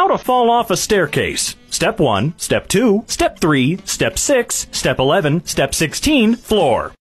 to fall off a staircase. Step 1, Step 2, Step 3, Step 6, Step 11, Step 16, floor.